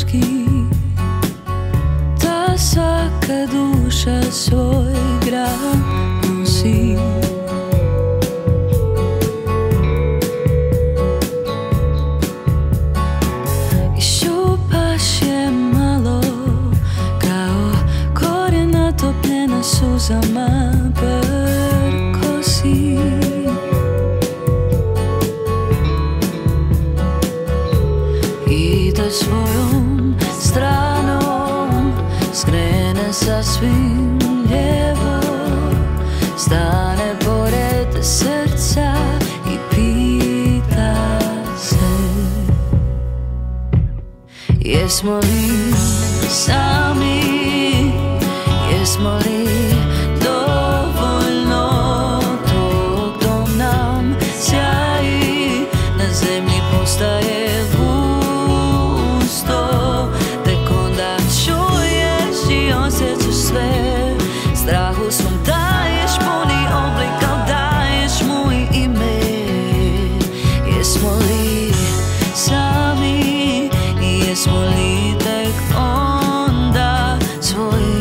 teški, da svaka duša svoj grah nosi. Iščupaš je malo kao korijen natopljena suzama prkosi. I da svojom stranom skrene sasvim lijevo, stane pored srca i pita se: jesmo li sami, jesmo li dovoljno, dok dom nam sjaji, na zemlji postaje pusto. Tek onda čuješ i osjećaš sve, strahu svom daješ puni oblik, al daješ mu i ime. Jesmo li sami, jesmo li tek onda svoji?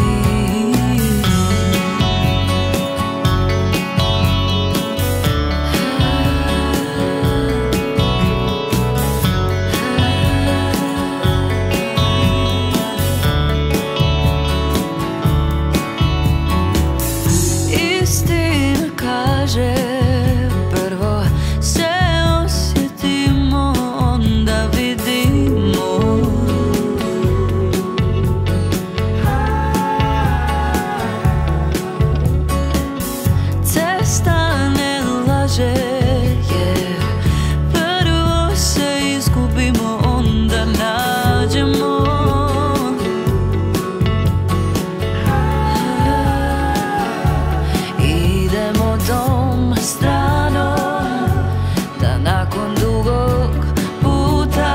Istina kaže, prvo se osjetimo, onda vidimo. Cesta ne laže, jer prvo se izgubimo, onda nađemo. Idemo tom stranom, da nakon dugog puta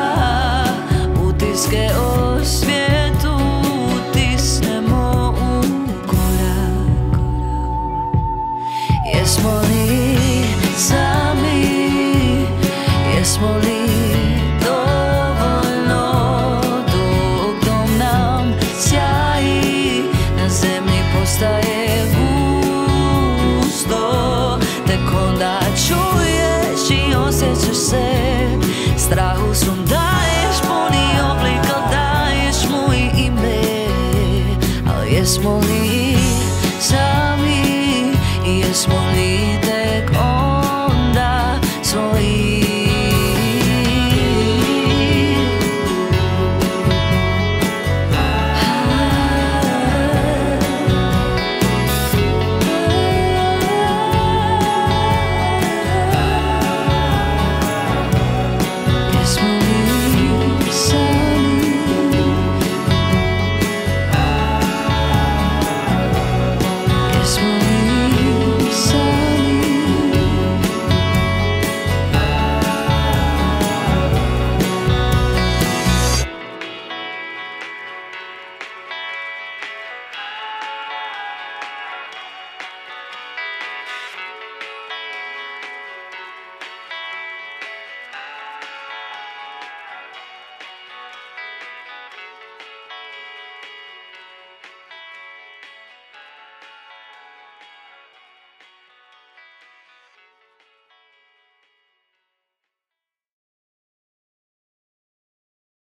utiske o svijetu utisnemo u korak. Jesmo li sami, jesmo li dovoljno, dok dom nam sjaji, na zemlji postaje pusto. Tek onda čuješ i osjećaš se, strahu svom daješ puni oblik, al daješ mu i ime. Al jesmo li sami, jesmo li